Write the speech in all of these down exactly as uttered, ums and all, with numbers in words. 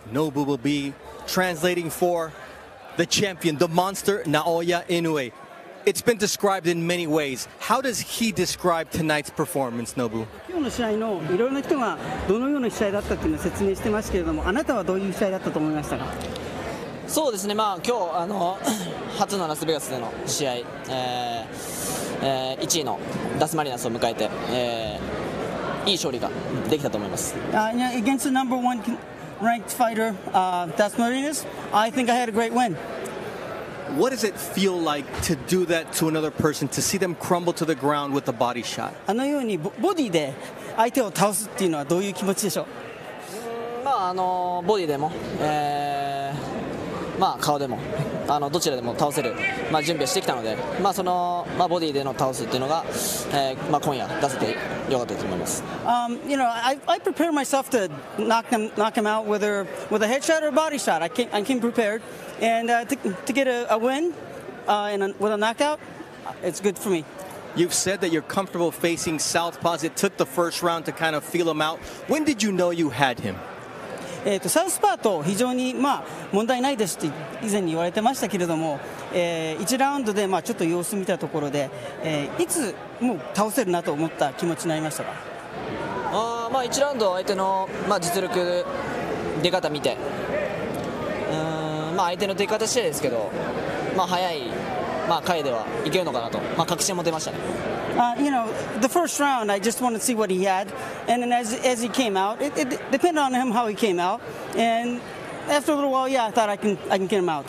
Nobu will be translating for the champion, the monster, Naoya Inoue. It's been described in many ways. How does he describe tonight's performance, Nobu? 今日の試合のいろいろな人がどのような試合だったというのを説明してますけれども、あなたはどういう試合だったと思いましたか？ そうですね、まあ、今日あの初のラスベガスでの試合、えーえー、いちいのダスマリナスを迎えて、えー、いい勝利ができたと思います。 Uh, yeah, against the number one ranked fighter, uh, Das Marinas, I think I had a great win. What does it feel like to do that to another person, to see them crumble to the ground with a body shot? あのようにボボディで相手を倒すっていうのはどういう気持ちでしょう？ まああのボディでも、えー、まあ顔でもあのどちらでも倒せる、まあ、準備をしてきたので、まあそのまあ、ボディでの倒すっていうのが、えーまあ、今夜出せてよかったと思います。 Um, you know, I, I prepare myself to knock him, knock him out, whether with a headshot or a body shot. I came, I came prepared, and uh, to, to get a, a win uh, and a, with a knockout, it's good for me. You've said that you're comfortable facing southpaws. It took the first round to kind of feel him out. When did you know you had him? えー、とサウスパーと非常に、まあ、問題ないですって以前に言われてましたけれども、えー、いちラウンドで、まあ、ちょっと様子見たところで、えー、いつもう倒せるなと思った気持ちになりましたか？ あ、まあ、いちラウンド相手の、まあ、実力出方見て、うーん、まあ、相手の出方次第ですけど、まあ、早い、まあ、回ではいけるのかなと、まあ、確信も出ましたね。 Uh, you know, the first round, I just wanted to see what he had, and then as as he came out, it, it depended on him how he came out, and after a little while, yeah, I thought I can I can get him out.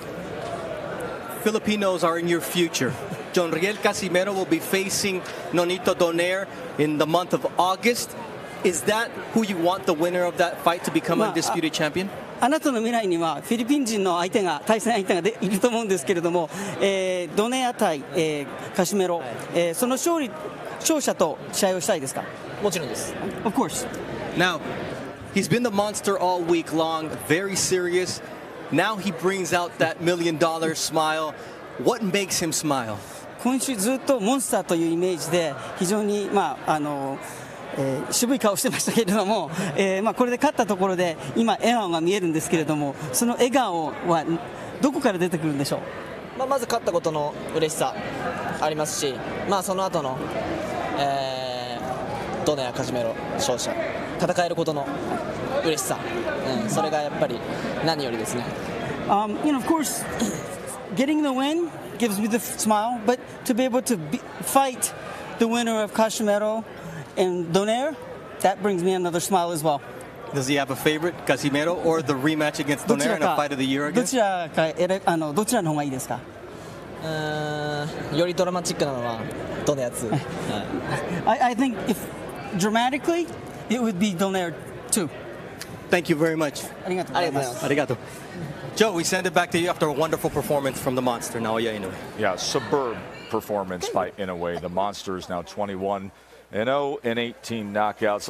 Filipinos are in your future. Jonriel Casimero will be facing Nonito Donaire in the month of August. Is that who you want the winner of that fight to become undisputed champion? あなたの未来にはフィリピン人の相手が対戦相手がでいると思うんですけれども、えー、ドネア対、えー、カシメロ、えー、その勝利勝者と試合をしたいですか？ もちろんです。 Of course. Now, he's been the monster all week long, very serious. Now he brings out that million dollar smile. What makes him smile? 今週ずっとモンスターというイメージで非常にまああの。えー、渋い顔してましたけれども、えーまあ、これで勝ったところで今笑顔が見えるんですけれども、その笑顔はどこから出てくるんでしょう？ まあ、まず勝ったことの嬉しさありますし、まあ、その後の、えー、ドネア・カシメロ勝者戦えることの嬉しさ、うん、それがやっぱり何よりですね。 Um, you know, of course, getting the win gives me the smile, but to be able to be, fight the winner of Casimero and Donaire, that brings me another smile as well. Does he have a favorite, Casimero, or the rematch against Donaire in a fight of the year again? どちらか選あのどちらの方がいいですか？ うーん、よりドラマチックなのはドネアツー。 I, I think if dramatically, it would be Donaire too. Thank you very much. ありがとうございます。 ありがとう。Joe, we send it back to you after a wonderful performance from the monster, Naoya Inoue. Yeah, superb performance by Inoue. The monster is now twenty-one and oh in eighteen knockouts.